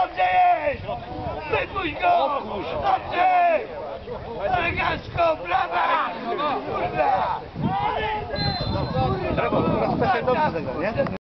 Dobrze jest! Wypuść go! Dobrze! Elegancko, brawa! Kurwa! Trzeba, teraz kwestia dobrze tego, nie?